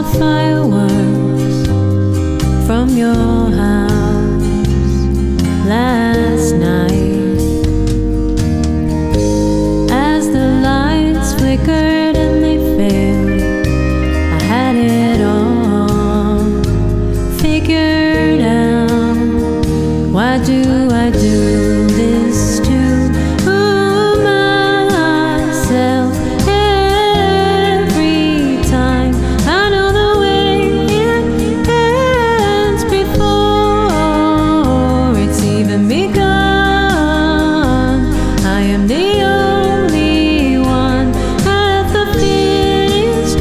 saw fireworks from your house last night. As the lights flickered and they failed, I had it all figured out. Why do I do this to myself every time? I know the way it ends before it's even begun. I am the only one at the finish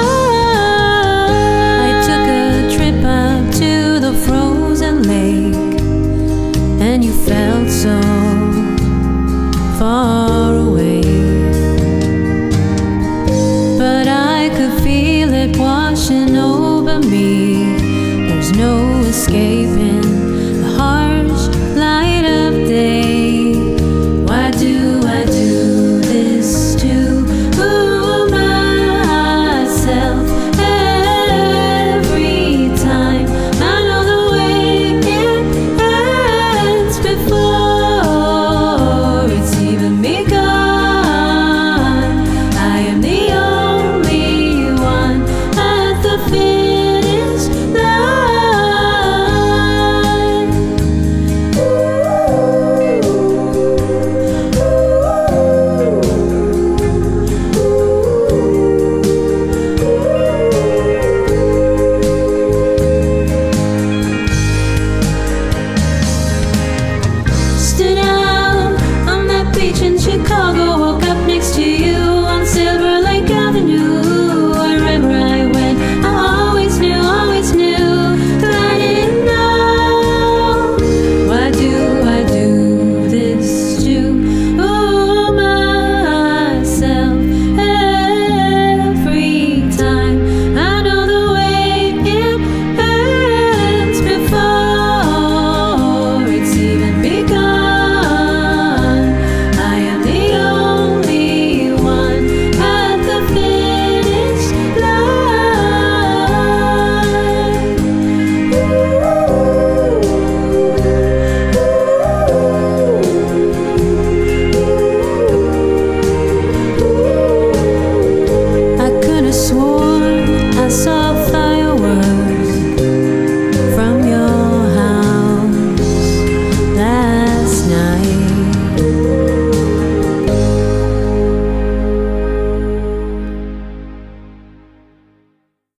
line. I took a trip out to the frozen lake, and you felt so far away, but I could feel it washing over me. There's no escape